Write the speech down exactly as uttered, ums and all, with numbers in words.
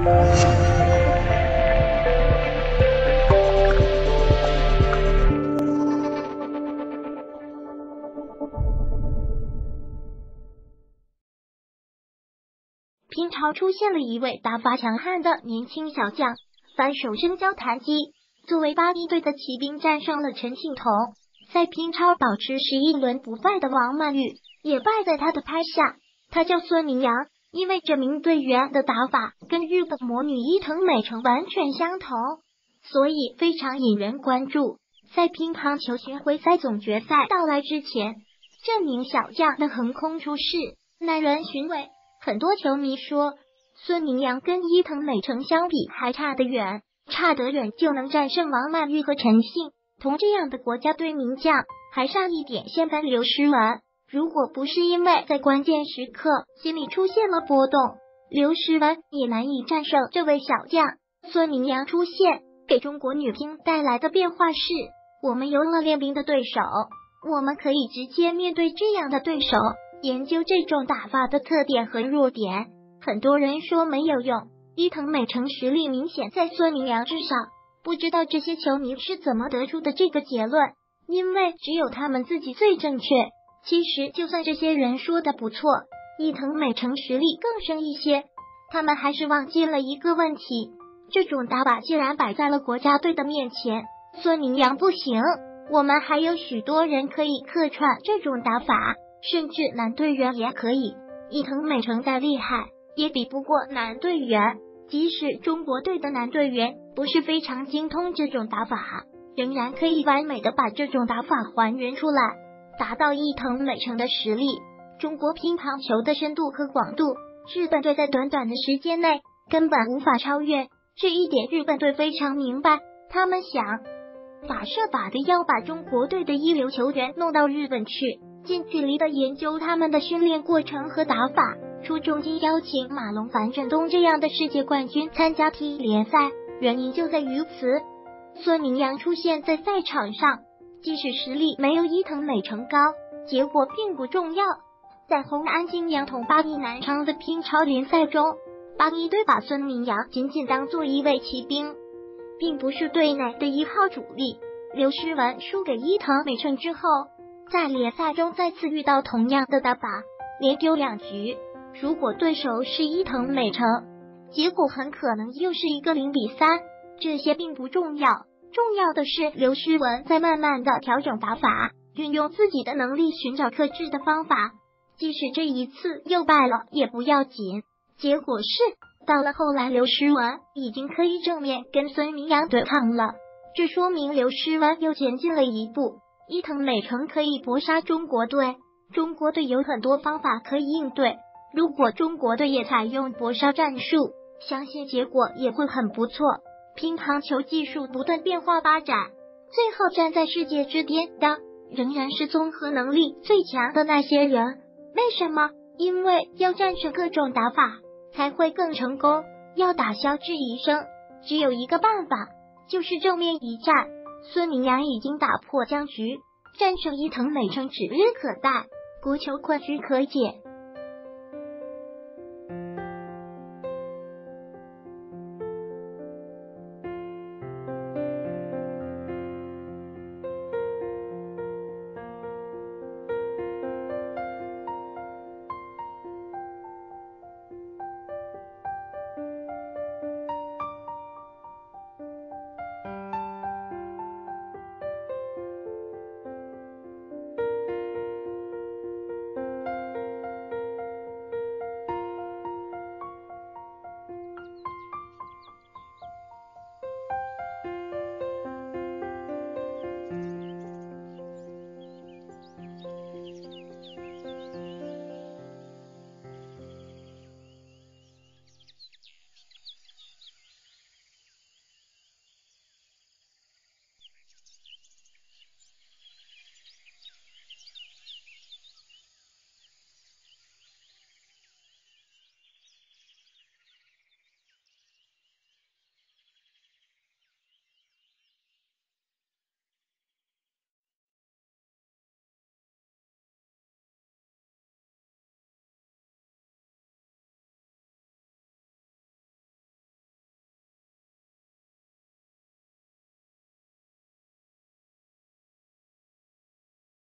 平朝出现了一位打法强悍的年轻小将，反手生交弹击，作为八一队的骑兵战胜了陈庆同。在平朝保持十一轮不败的王曼玉也败在他的拍下。他叫孙明阳，因为这名队员的打法跟日本魔女伊藤美诚完全相同，所以非常引人关注。在乒乓球巡回赛总决赛到来之前，这名小将的横空出世，耐人寻味。很多球迷说，孙明阳跟伊藤美诚相比还差得远，差得远就能战胜王曼玉和陈幸同这样的国家队名将，还差一点先翻刘诗雯。如果不是因为在关键时刻心里出现了波动，刘诗雯也难以战胜这位小将。孙明阳出现给中国女乒带来的变化是，我们有了练兵的对手，我们可以直接面对这样的对手，研究这种打法的特点和弱点。很多人说没有用，伊藤美诚实力明显在孙明阳之上，不知道这些球迷是怎么得出的这个结论，因为只有他们自己最正确。其实就算这些人说的不错，伊藤美诚实力更胜一些，他们还是忘记了一个问题，这种打法既然摆在了国家队的面前，孙明阳不行，我们还有许多人可以客串这种打法，甚至男队员也可以。伊藤美诚再厉害也比不过男队员，即使中国队的男队员不是非常精通这种打法，仍然可以完美的把这种打法还原出来，达到伊藤美诚的实力。中国乒乓球的深度和广度，日本队在短短的时间内根本无法超越，这一点日本队非常明白，他们想法设法的要把中国队的一流球员弄到日本去，近距离的研究他们的训练过程和打法，出重金邀请马龙、樊振东这样的世界冠军参加 T 联赛，原因就在于此。孙明阳出现在赛场上，即使实力没有伊藤美诚高，结果并不重要。在红安金阳同八一南昌的乒超联赛中，八一队把孙明阳仅仅当做一位骑兵，并不是队内的一号主力。刘诗雯输给伊藤美诚之后，在联赛中再次遇到同样的打法，连丢两局。如果对手是伊藤美诚，结果很可能又是一个零比三。这些并不重要，重要的是刘诗雯在慢慢的调整打法，运用自己的能力寻找克制的方法。即使这一次又败了也不要紧，结果是到了后来刘诗雯已经可以正面跟孙明阳对抗了，这说明刘诗雯又前进了一步。伊藤美诚可以搏杀中国队，中国队有很多方法可以应对，如果中国队也采用搏杀战术，相信结果也会很不错。乒乓球技术不断变化发展，最后站在世界之巅的仍然是综合能力最强的那些人。为什么？因为要战胜各种打法才会更成功，要打消质疑声，只有一个办法，就是正面一战。孙明阳已经打破僵局，战胜伊藤美诚指日可待，国球困局可解。